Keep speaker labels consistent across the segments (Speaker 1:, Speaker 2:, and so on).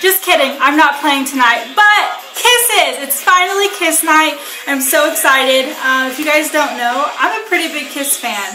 Speaker 1: Just kidding, I'm not playing tonight, but kisses! It's finally Kiss night. I'm so excited. If you guys don't know, I'm a pretty big Kiss fan.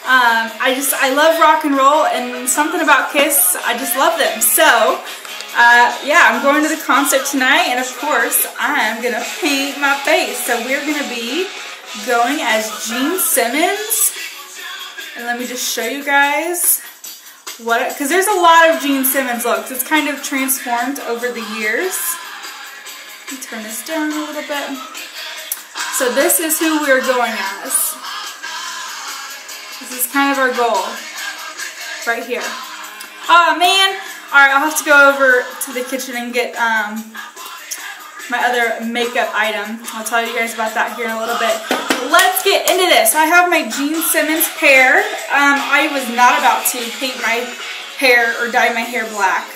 Speaker 1: I love rock and roll, and something about Kiss, I just love them. So, yeah, I'm going to the concert tonight, and of course, I'm gonna paint my face. So we're gonna be going as Gene Simmons, and let me just show you guys what, because there's a lot of Gene Simmons looks. It's kind of transformed over the years. Let me turn this down a little bit. So this is who we're going as. This is kind of our goal right here. Oh man! Alright, I'll have to go over to the kitchen and get my other makeup item. I'll tell you guys about that here in a little bit. Let's get into this. I have my Gene Simmons hair. I was not about to paint my hair or dye my hair black.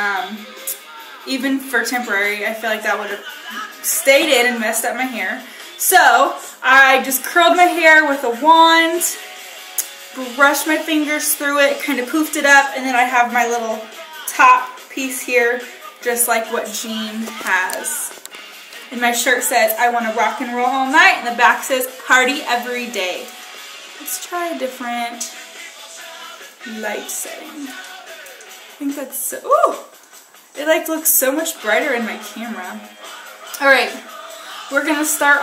Speaker 1: Even for temporary, I feel like that would have stayed in and messed up my hair. So, I just curled my hair with a wand, brushed my fingers through it, kind of poofed it up, and then I have my little top piece here, just like what Gene has. And my shirt says, I want to rock and roll all night, and the back says, party every day. Let's try a different light setting. I think that's so, ooh! It like looks so much brighter in my camera. Alright, we're going to start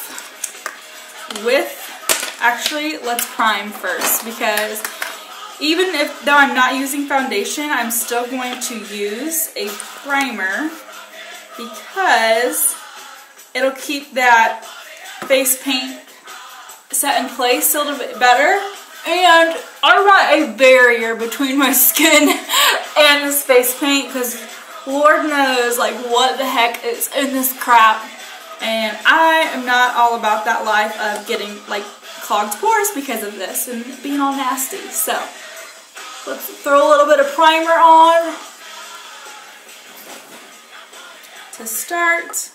Speaker 1: off with, actually, let's prime first, because even though I'm not using foundation, I'm still going to use a primer because it'll keep that face paint set in place a little bit better. And I want a barrier between my skin and this face paint because Lord knows like what the heck is in this crap. And I am not all about that life of getting like clogged pores because of this and being all nasty. So let's throw a little bit of primer on to start.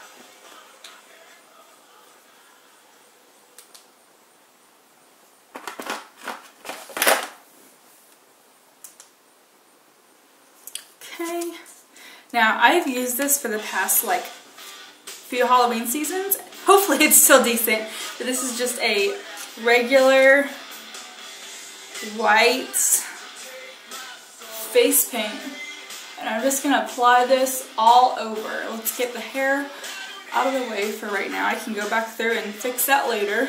Speaker 1: Okay. Now I've used this for the past like few Halloween seasons. Hopefully it's still decent, but this is just a regular white face paint, and I'm just going to apply this all over. Let's get the hair out of the way for right now. I can go back through and fix that later.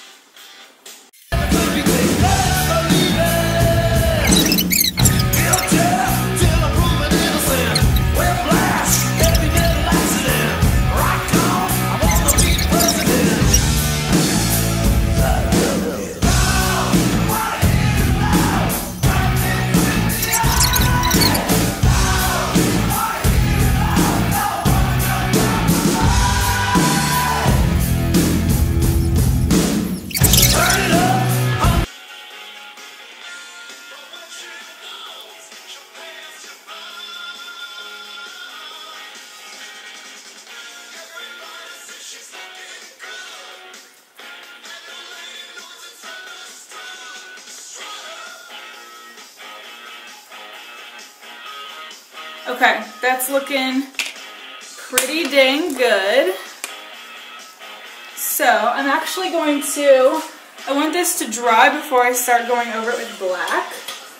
Speaker 1: Okay, that's looking pretty dang good. So I'm actually going to, I want this to dry before I start going over it with black.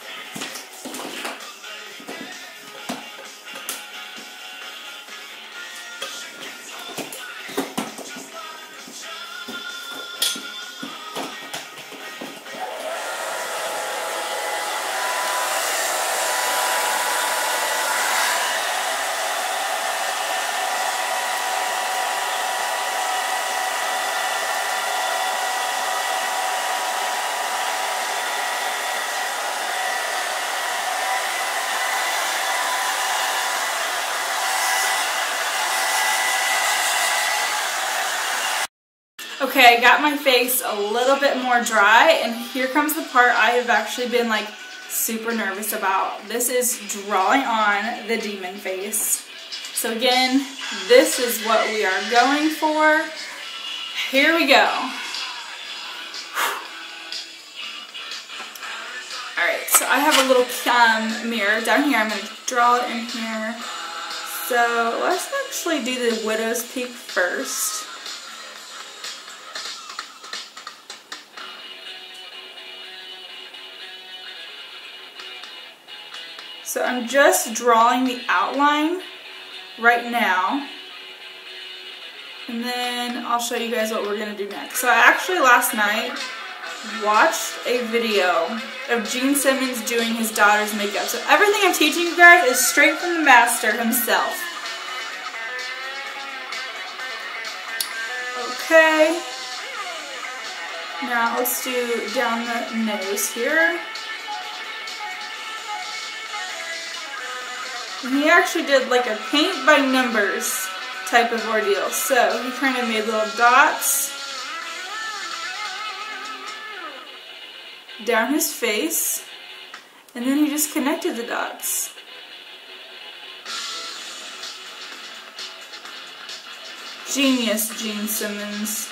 Speaker 1: Okay, I got my face a little bit more dry, and here comes the part I have actually been like super nervous about. This is drawing on the demon face. So again, this is what we are going for. Here we go. Alright, so I have a little mirror down here. I'm going to draw it in here. So let's actually do the widow's peak first. So I'm just drawing the outline right now, and then I'll show you guys what we're going to do next. So I actually last night watched a video of Simmons doing his daughter's makeup. So everything I'm teaching you guys is straight from the master himself. Okay, now let's do down the nose here. And he actually did like a paint by numbers type of ordeal. So he kind of made little dots down his face, and then he just connected the dots. Genius, Simmons.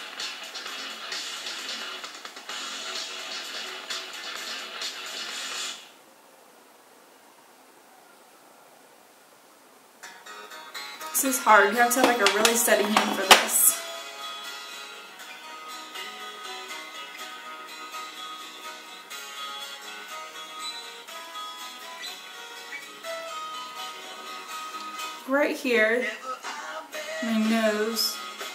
Speaker 1: This is hard. You have to have like a really steady hand for this. Right here, my nose.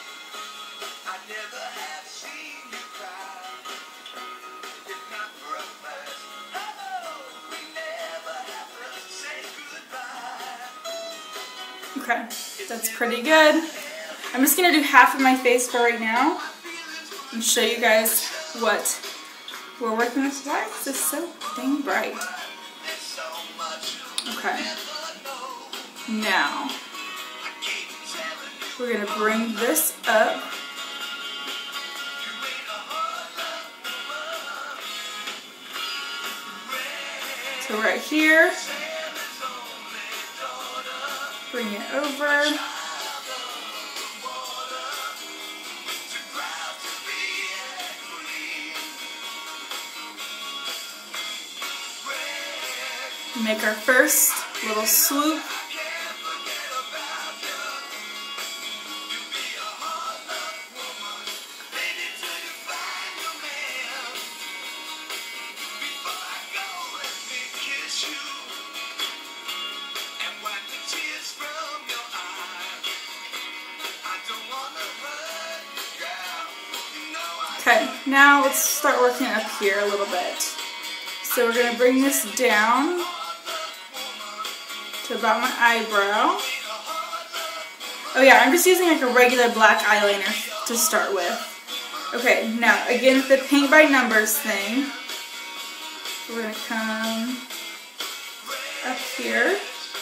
Speaker 1: Okay, that's pretty good. I'm just going to do half of my face for right now and show you guys what we're working with. Why is this so dang bright? Okay. Now, we're going to bring this up. So right here, bring it over. Make our first little swoop. Okay, now let's start working up here a little bit. So we're going to bring this down to about my eyebrow. Oh yeah, I'm just using like a regular black eyeliner to start with. Okay, now again with the paint by numbers thing, we're going to come up here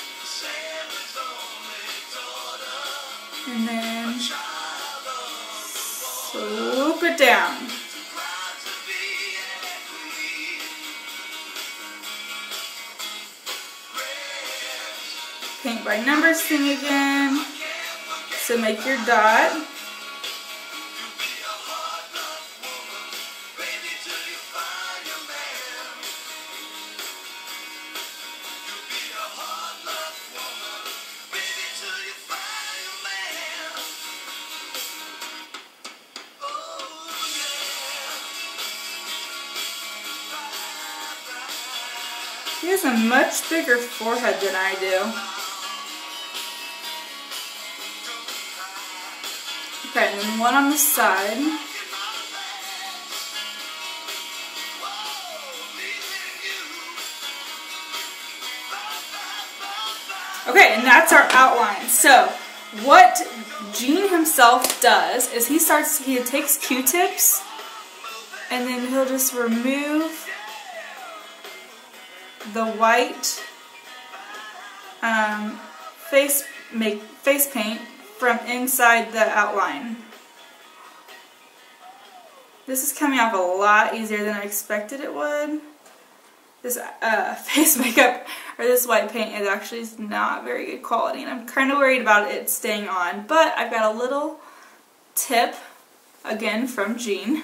Speaker 1: and then swoop it down. Paint by numbers thing again. So make your dot. He has a much bigger forehead than I do. Okay, and then one on the side. Okay, and that's our outline. So, what Gene himself does is he takes Q-tips and then he'll just remove the white face paint from inside the outline. This is coming off a lot easier than I expected it would. This face makeup, or this white paint, is actually not very good quality, and I'm kind of worried about it staying on, but I've got a little tip, again from Gene.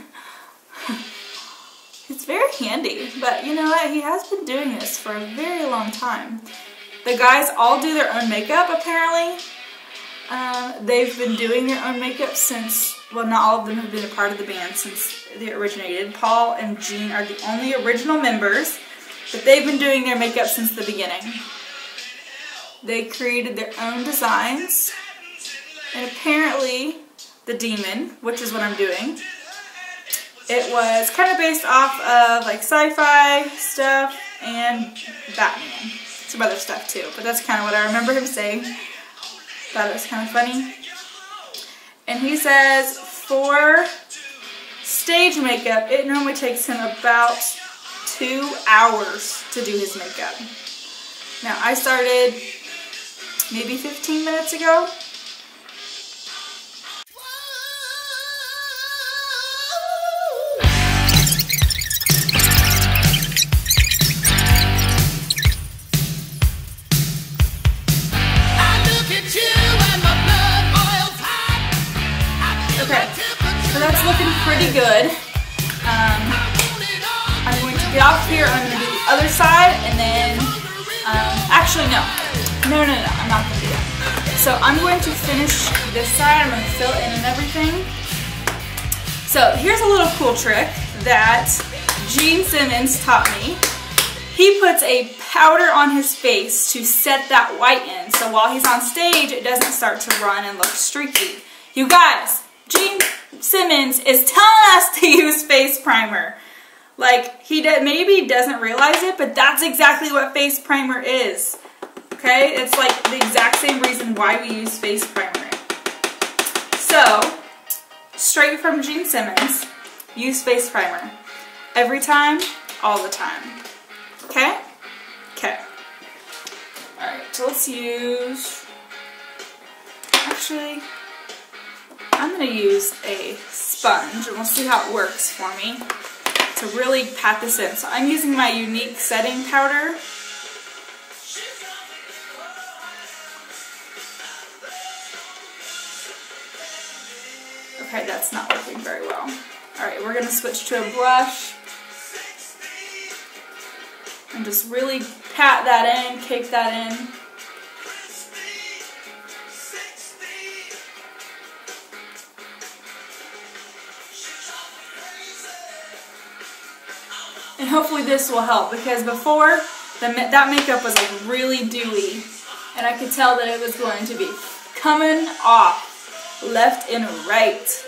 Speaker 1: It's very handy, but you know what, he has been doing this for a very long time. The guys all do their own makeup apparently. They've been doing their own makeup since, well, not all of them have been a part of the band since they originated. Paul and Gene are the only original members, but they've been doing their makeup since the beginning. They created their own designs, and apparently the demon, which is what I'm doing, it was kind of based off of like sci-fi stuff and Batman. Some other stuff too, but that's kind of what I remember him saying. Thought it was kind of funny. And he says for stage makeup, it normally takes him about 2 hours to do his makeup. Now, I started maybe 15 minutes ago. Pretty good. I'm going to get off here, I'm going to do the other side, and then, actually no, I'm not going to do that. So I'm going to finish this side, I'm going to fill in and everything. So here's a little cool trick that Gene Simmons taught me. He puts a powder on his face to set that white in, so while he's on stage, it doesn't start to run and look streaky. You guys, Gene Simmons is telling us to use face primer. Like, he maybe doesn't realize it, but that's exactly what face primer is. Okay? It's like the exact same reason why we use face primer. So, straight from Gene Simmons, use face primer. Every time, all the time. Okay? Okay. Alright, so let's use... Actually... I'm going to use a sponge, and we'll see how it works for me to really pat this in. So I'm using my Unique setting powder. Okay, that's not working very well. Alright, we're going to switch to a brush and just really pat that in, cake that in. And hopefully this will help, because before, that makeup was like really dewy, and I could tell that it was going to be coming off left and right.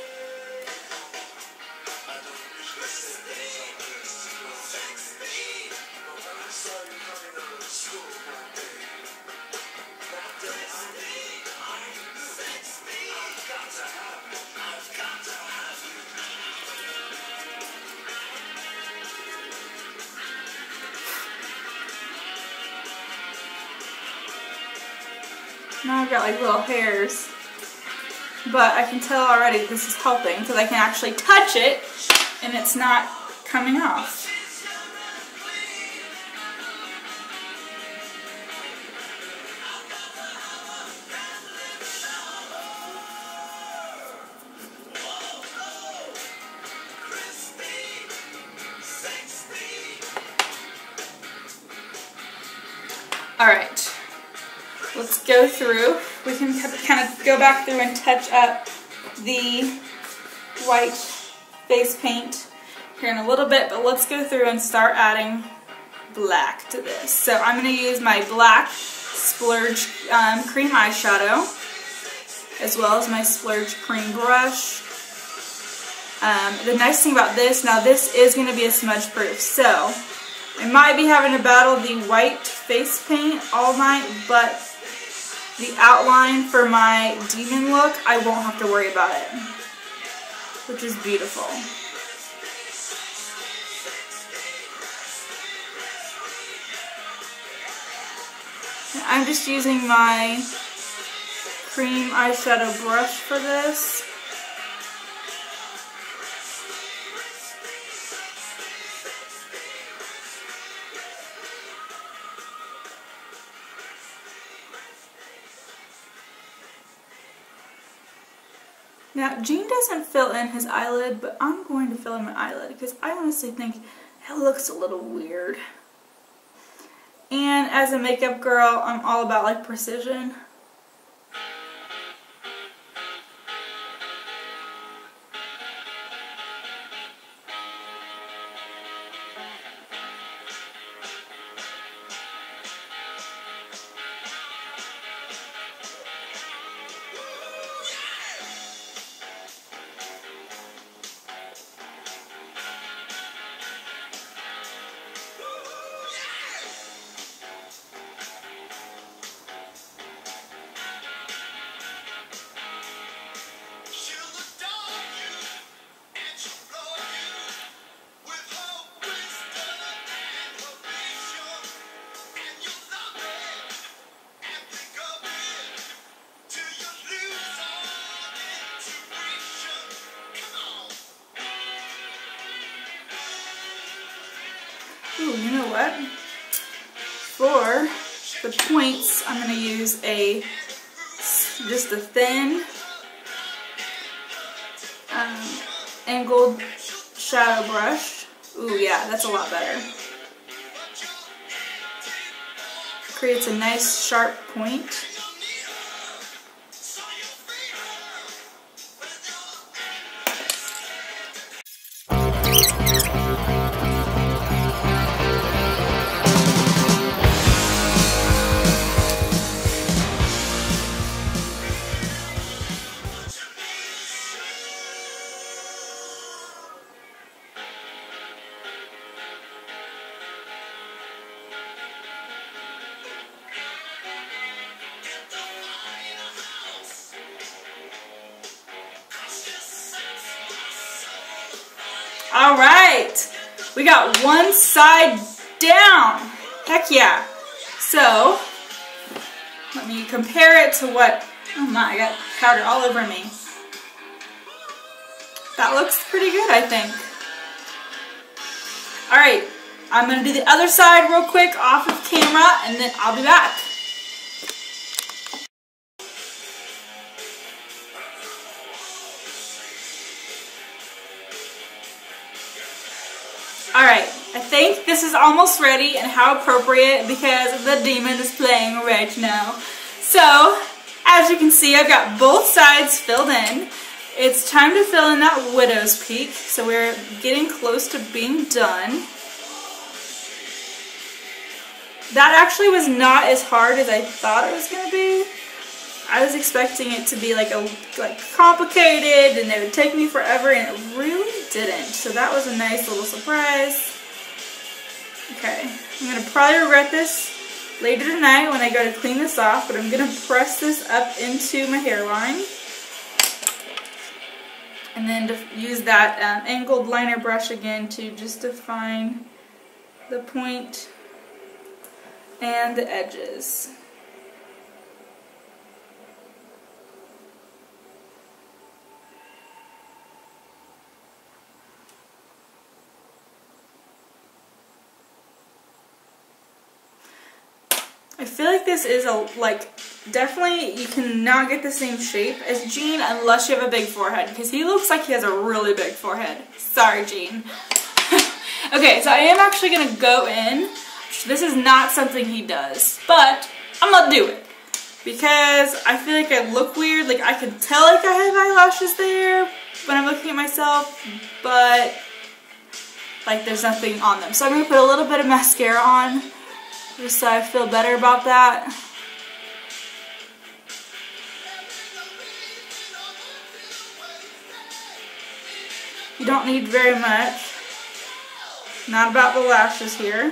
Speaker 1: Now I've got like little hairs, but I can tell already this is helping because I can actually touch it and it's not coming off. Alright, let's go through. We can kind of go back through and touch up the white face paint here in a little bit, but let's go through and start adding black to this. So I'm going to use my black Splurge cream eyeshadow, as well as my Splurge cream brush. The nice thing about this, now this is going to be a smudge proof, so I might be having to battle the white face paint all night, but the outline for my demon look, I won't have to worry about it, which is beautiful. And I'm just using my cream eyeshadow brush for this. Now, Gene doesn't fill in his eyelid, but I'm going to fill in my eyelid because I honestly think it looks a little weird. And as a makeup girl, I'm all about like precision. Ooh, you know what? For the points, I'm going to use just a thin angled shadow brush. Ooh, yeah, that's a lot better. Creates a nice sharp point. All right, we got one side down. Heck yeah. So, let me compare it to what, oh my, I got powder all over me. That looks pretty good, I think. All right, I'm gonna do the other side real quick off of camera and then I'll be back. Alright, I think this is almost ready, and how appropriate because the demon is playing right now. So, as you can see, I've got both sides filled in. It's time to fill in that widow's peak, so we're getting close to being done. That actually was not as hard as I thought it was going to be. I was expecting it to be like complicated and it would take me forever, and it really didn't. So that was a nice little surprise. Okay, I'm going to probably regret this later tonight when I go to clean this off, but I'm going to press this up into my hairline. And then to use that angled liner brush again to just define the point and the edges. I feel like this is definitely you cannot get the same shape as Gene unless you have a big forehead, because he looks like he has a really big forehead. Sorry, Gene. Okay, so I am actually going to go in. This is not something he does, but I'm going to do it because I feel like I look weird. Like I can tell like I have eyelashes there when I'm looking at myself, but like there's nothing on them. So I'm going to put a little bit of mascara on, just so I feel better about that. You don't need very much. Not about the lashes here.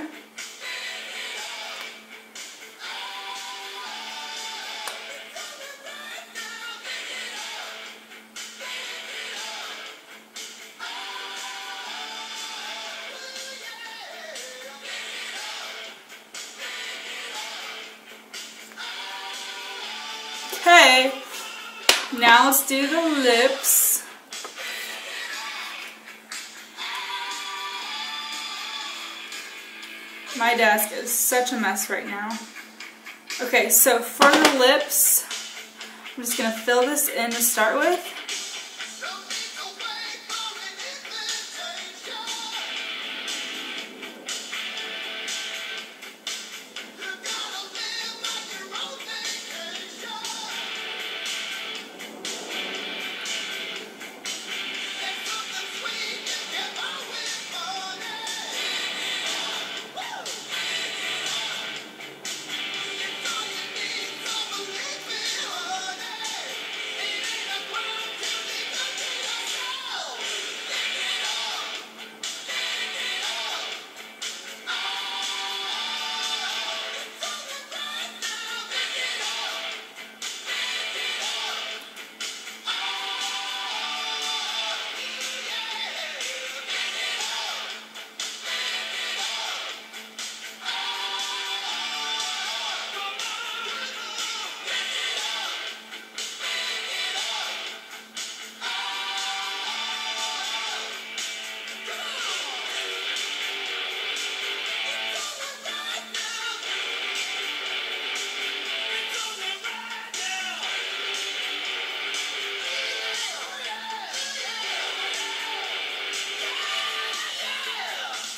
Speaker 1: Okay, now let's do the lips. My desk is such a mess right now. Okay, so for the lips, I'm just going to fill this in to start with.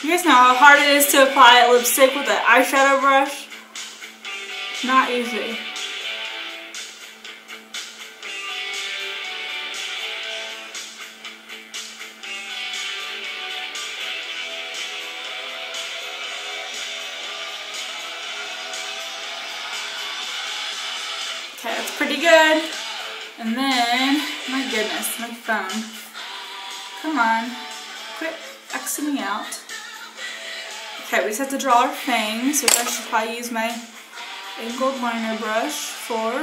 Speaker 1: You guys know how hard it is to apply lipstick with an eyeshadow brush? Not easy. Okay, that's pretty good. And then, my goodness, my phone. Come on, quit Xing me out. Okay, we just have to draw our fangs, which I should probably use my angled liner brush for.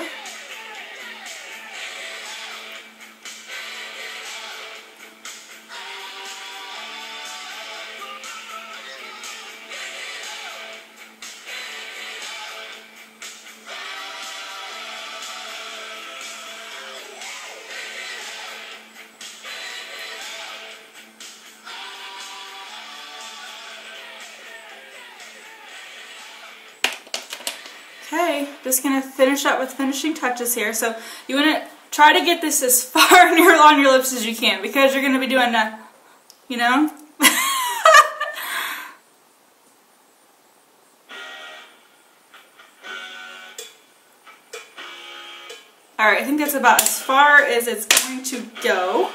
Speaker 1: Okay, just gonna finish up with finishing touches here. So you wanna try to get this as far near on your lips as you can because you're gonna be doing that, you know? Alright, I think that's about as far as it's going to go.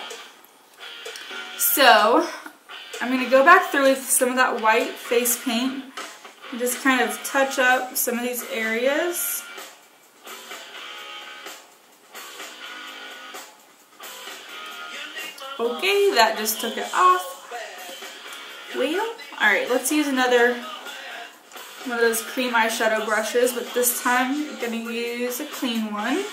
Speaker 1: So, I'm gonna go back through with some of that white face paint. And just kind of touch up some of these areas. Okay, that just took it off. Well, alright, let's use another one of those cream eyeshadow brushes, but this time I'm going to use a clean one.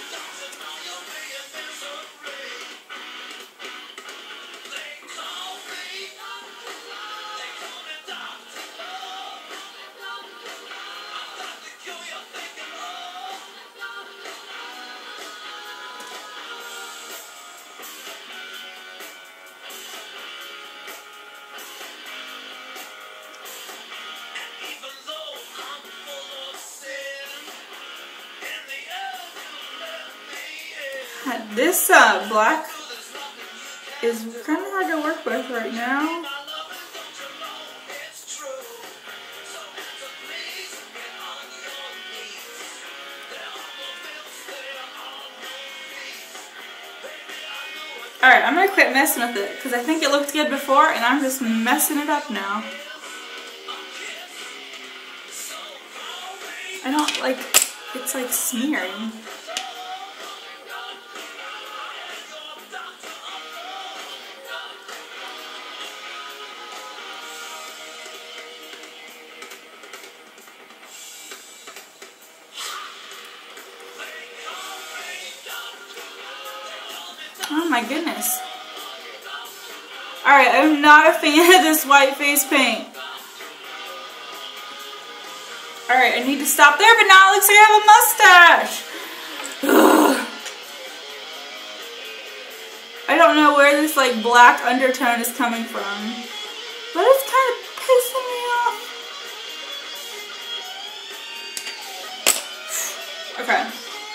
Speaker 1: This black is kind of hard to work with right now. Alright, I'm gonna quit messing with it because I think it looked good before and I'm just messing it up now. I don't like, it's like smearing. Oh my goodness. Alright, I'm not a fan of this white face paint. Alright, I need to stop there, but now it looks like I have a mustache. Ugh. I don't know where this like black undertone is coming from, but it's kind of pissing me off. Okay.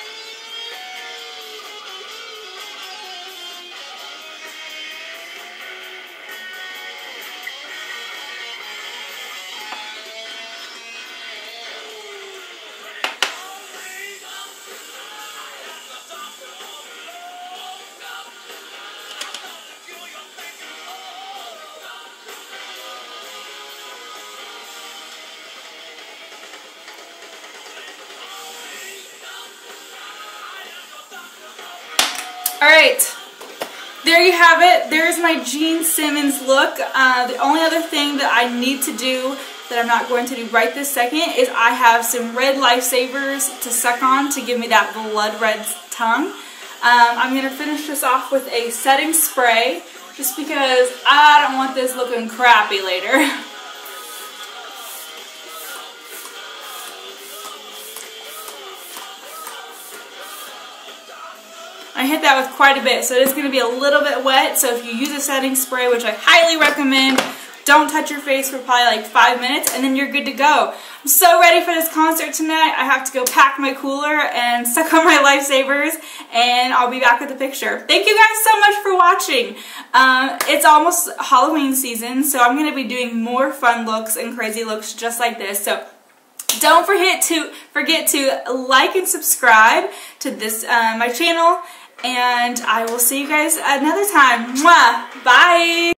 Speaker 1: Alright, there you have it. There's my Jean Simmons look. The only other thing that I need to do that I'm not going to do right this second is I have some red Lifesavers to suck on to give me that blood red tongue. I'm going to finish this off with a setting spray just because I don't want this looking crappy later. I hit that with quite a bit, so it's going to be a little bit wet, so if you use a setting spray, which I highly recommend, Don't touch your face for probably like 5 minutes, and then you're good to go. I'm so ready for this concert tonight. I have to go pack my cooler and suck on my lifesavers, and I'll be back with the picture. Thank you guys so much for watching. It's almost Halloween season, so I'm going to be doing more fun looks and crazy looks just like this. So don't forget to like and subscribe to this my channel, and I will see you guys another time. Mwah! Bye!